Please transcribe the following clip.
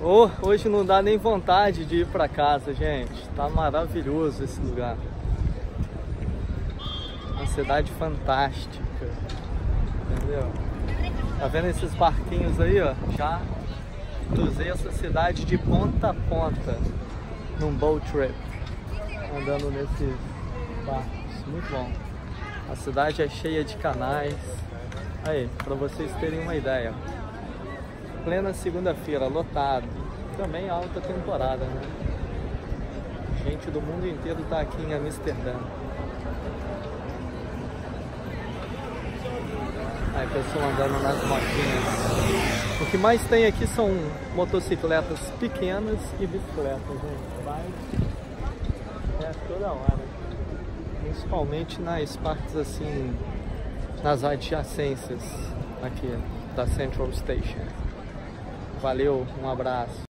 Oh, hoje não dá nem vontade de ir pra casa, gente. Tá maravilhoso esse lugar. Uma cidade fantástica. Entendeu? Tá vendo esses barquinhos aí, ó? Já cruzei essa cidade de ponta a ponta num boat trip, andando nesses barcos. Muito bom. A cidade é cheia de canais. Aí, pra vocês terem uma ideia. Plena segunda-feira, lotado. Também alta temporada, né? Gente do mundo inteiro tá aqui em Amsterdã. Aí, pessoal andando nas motinhas. O que mais tem aqui são motocicletas pequenas e bicicletas, gente. Bike é toda hora. Principalmente nas partes assim, nas adjacências aqui da Central Station. Valeu, um abraço.